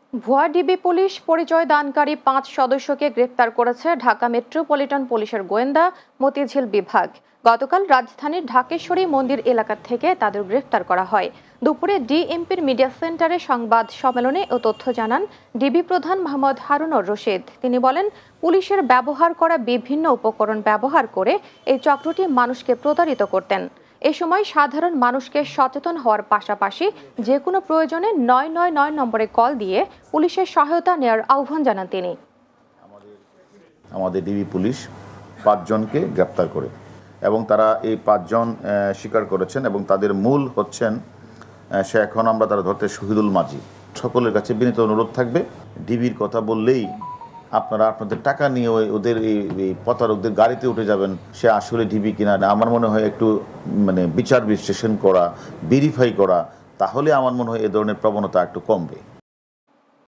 ভুয়া DB police পরিচয় দানকারী ৫ সদস্যকে গ্রেপ্তার করেছে ঢাকা মেট্রোপলিটন পুলিশের গোয়েন্দা মতিঝিল বিভাগ। গতকাল রাজধানীর ঢাকেশ্বরী মন্দির এলাকা থেকে তাদের গ্রেপ্তার করা হয়। দুপুরে ডিএমপির মিডিয়া সেন্টারে সংবাদ সম্মেলনে ও তথ্য জানান ডিবি প্রধান মোহাম্মদ হারুনুর রশিদ। তিনি বলেন, পুলিশের ব্যবহার করা বিভিন্ন উপকরণ ব্যবহার করে এই চক্রটি মানুষকে প্রতারিত করতেন। এ সময় সাধারণ মানুষকে সচেতন হওয়ার পাশাপাশি যে কোনো প্রয়োজনে ৯৯৯ নম্বরে কল দিয়ে পুলিশের সহায়তা নেওয়ার আহ্বান জানান তিনি। আমাদের ডিবি পুলিশ ৫ জনকে গ্রেপ্তার করে এবং তারা এই ৫ জন স্বীকার করেছেন এবং তাদের মূল হচ্ছেন সে এখন আমরা তারা ধরতে শহীদুল মাঝি। সকলের কাছে বিনীত অনুরোধ থাকবে, ডিবির কথা বললেই আপনারা আপনাদের টাকা নিয়ে ওদের এই প্রতারকদের গাড়িতে উঠে যাবেন, সে আসলে ডিবি কিনা। আমার মনে হয় একটু বিচার বিশ্লেষণ করা, ভেরিফাই করা, তাহলে আমার মনে হয় এ ধরনের প্রবণতা একটু কমবে।